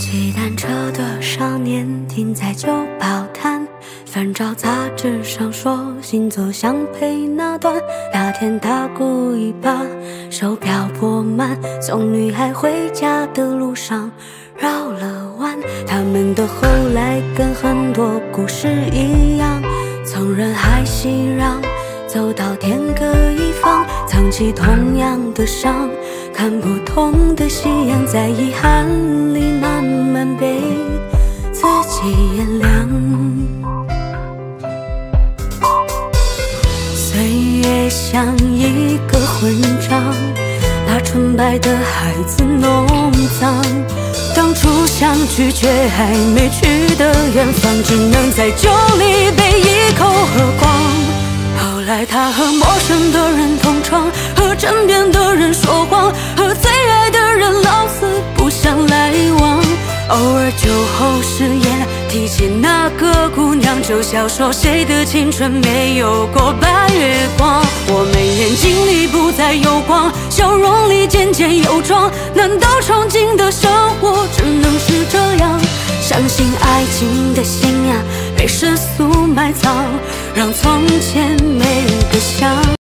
骑单车的少年停在旧报摊，翻找杂志上说星座相配那段。那天他故意把手表拨慢，送女孩回家的路上绕了弯。他们的后来跟很多故事一样，从人海熙攘走到天各一方，藏起同样的伤，看不同的夕阳，在遗憾里慢慢被自己原谅。岁月像一个混账，把纯白的孩子弄脏。当初相聚却还没去的远方，只能在酒里被一口喝光。后来他和陌生的人同床，和枕边的人说谎，和最爱的人老死不相来往。偶尔酒后失言，提起那个姑娘，就笑说谁的青春没有过白月光。我们眼睛里不再有光，笑容里渐渐有妆。难道憧憬的生活只能是这样？相信爱情的信仰被世俗埋藏，让从前没个像。